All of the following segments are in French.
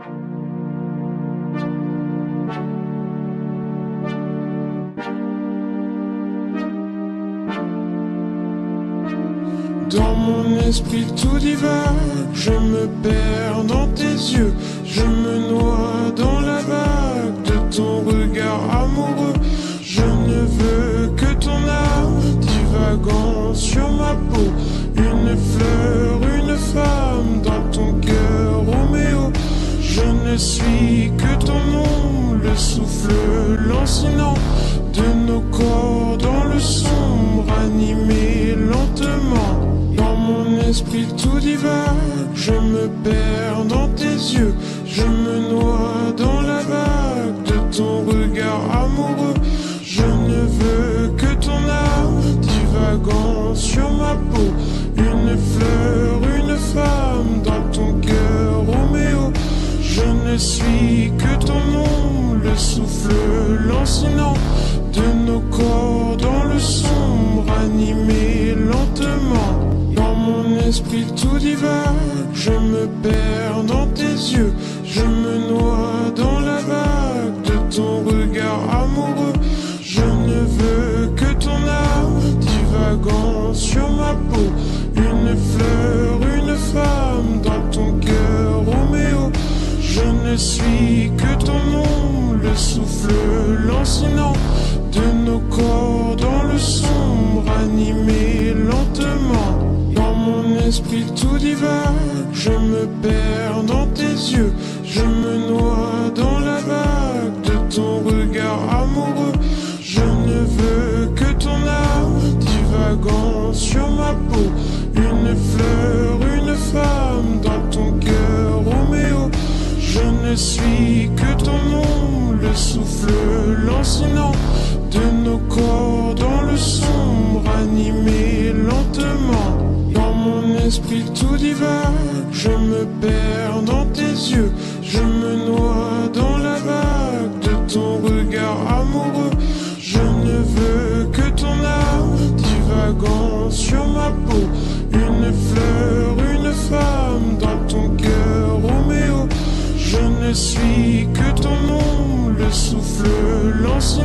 Dans mon esprit tout divague, je me perds dans tes yeux, je me noie dans la vague de ton regard amoureux. Je ne veux que ton âme divagant sur ma peau, une fleur, une femme dans ton cœur, Roméo. Je ne suis que ton nom, le souffle lancinant de nos corps dans le sombre, animé lentement. Dans mon esprit tout divague, je me perds dans tes yeux, je me noie dans la vague de ton regard amoureux. Je ne veux que ton âme divagant sur ma peau, une fleur, une femme dans ton cœur, Roméo. Je ne suis que ton nom, le souffle lancinant de nos corps dans le sombre, animé lentement. Dans mon esprit tout divague, je me perds dans tes yeux, je me noie dans la vague de ton regard amoureux. Je ne veux que ton âme divagant sur ma peau, une fleur, une femme dans ton cœur, Roméo. Je ne suis que ton nom, le souffle lancinant de nos corps dans le sombre, animé lentement. Dans mon esprit tout divague, je me perds dans tes yeux, je me noie dans la vague de ton regard amoureux. Je ne veux que ton âme divagant sur ma peau, une fleur, une femme dans ton cœur, Roméo. Je ne suis que ton nom, le souffle lancinant de nos corps dans le sombre, animé lentement. Dans mon esprit tout divague, je me perds dans tes yeux, je me noie dans la vague de ton regard amoureux. Je ne veux que ton âme divagant sur ma peau, une fleur, une femme dans ton cœur, Roméo. Je ne suis que ton nom, le souffle lancinant. 100 ans, de nos corps dans le sombre, animé lentement. Dans mon esprit tout divague, je me perds dans tes yeux, je me noie dans la vague de ton regard amoureux. Je ne veux que ton âme divagant sur ma peau, une fleur, une femme dans ton cœur, Roméo. Je ne suis que ton nom, le souffle lancinant de nos corps dans le sombre, animé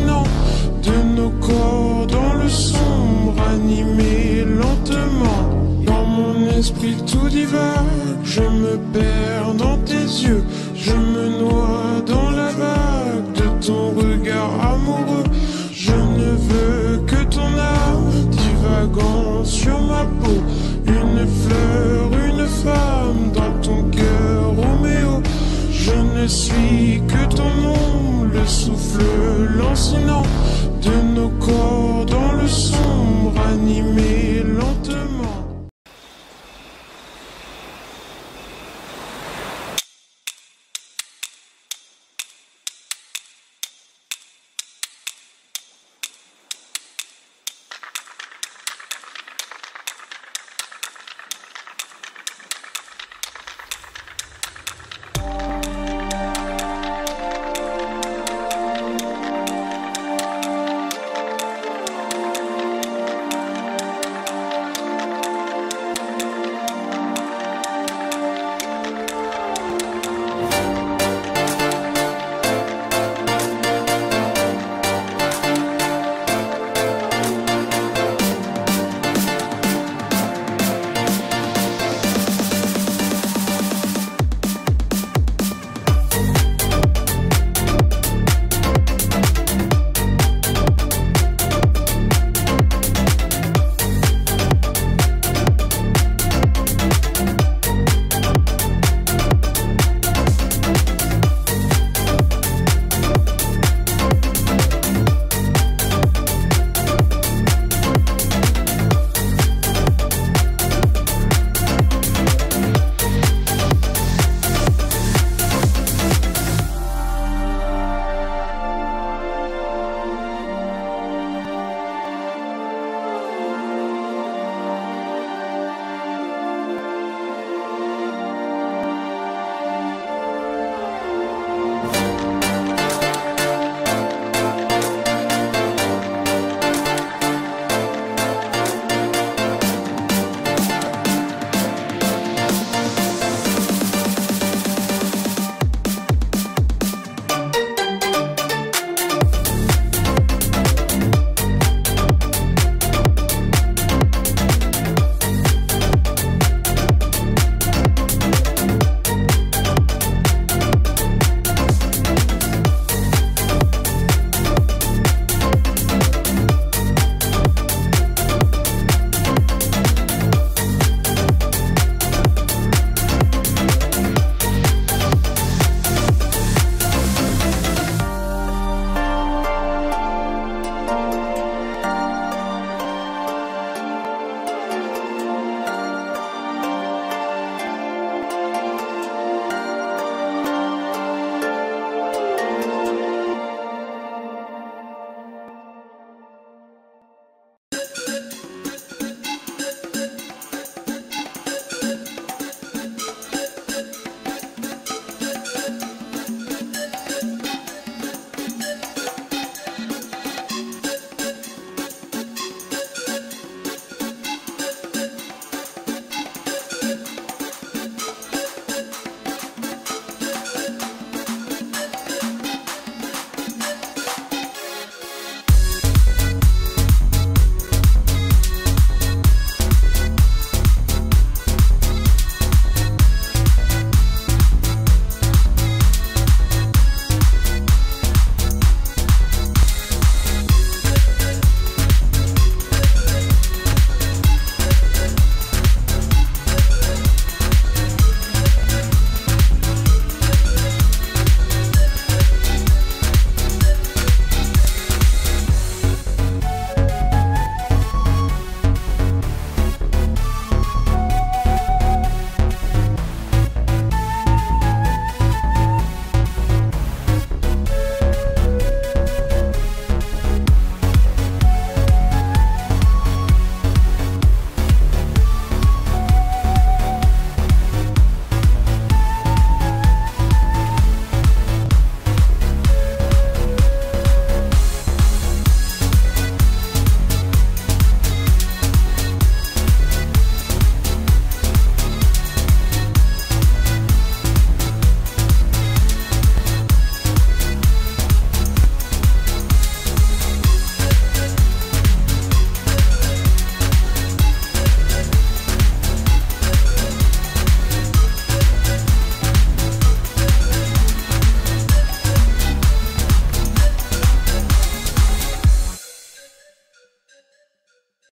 lentement. Dans mon esprit tout divague, je me perds dans tes yeux, je me noie dans la vague de ton regard amoureux. Je ne veux que ton âme divagant sur ma peau, une fleur, une femme dans ton cœur, Roméo. Je ne suis que ton nom, le souffle lancinant de nos corps dans le sombre, animé lentement.